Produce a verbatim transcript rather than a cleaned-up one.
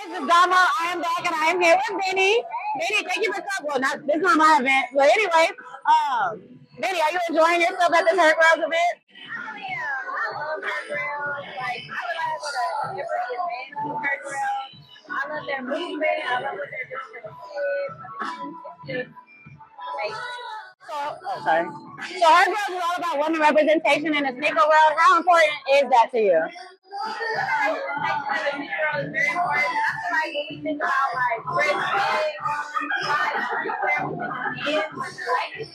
This is Domo. I am back and I am here with Benny. Benny, thank you for coming. Well, not, this is not my event. But anyway, um, Benny, are you enjoying yourself at this Hurt Girls event? Oh, yeah. I love Hurt Girls. Like, I would like to go to every event with Hurt Girls. I love their movement. I love what they're doing for the kids. It's just amazing. So, oh, sorry. So Hurt Girls is all about women representation in the sneaker world. How important is that to you? Representation in the sneaker world is very important. I feel like when we think about like dress big, like everything is in, but like